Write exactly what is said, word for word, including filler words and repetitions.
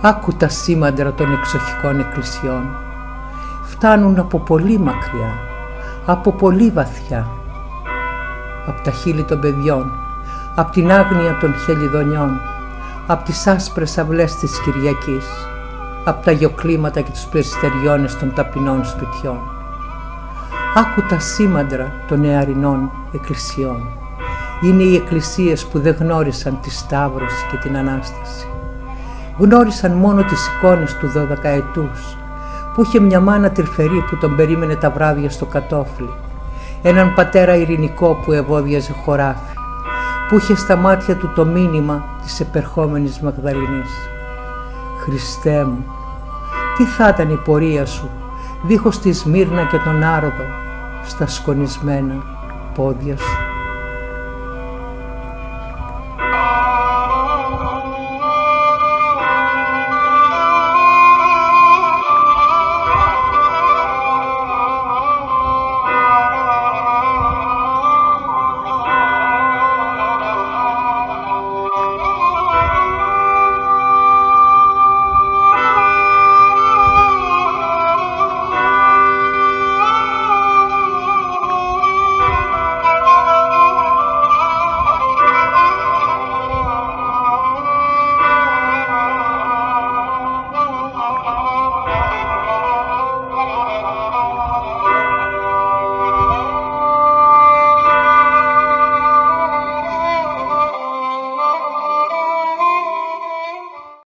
Άκου τα σήμαντρα των εξοχικών εκκλησιών. Φτάνουν από πολύ μακριά, από πολύ βαθιά. Απ' τα χείλη των παιδιών, απ' την άγνοια των χελιδονιών, απ' τις άσπρες αυλές της Κυριακής, απ' τα γιοκλήματα και τους περιστεριώνες των ταπεινών σπιτιών. Άκου τα σήμαντρα των νεαρινών εκκλησιών. Είναι οι εκκλησίες που δεν γνώρισαν τη Σταύρωση και την Ανάσταση. Γνώρισαν μόνο τις εικόνες του δωδεκαετούς, που είχε μια μάνα τρυφερή που τον περίμενε τα βράδια στο κατόφλι, έναν πατέρα ειρηνικό που ευώδιαζε χωράφι, που είχε στα μάτια του το μήνυμα της επερχόμενης Μαγδαληνής. Χριστέ μου, τι θα ήταν η πορεία σου δίχως τη Σμύρνα και τον Άροδο στα σκονισμένα πόδια σου.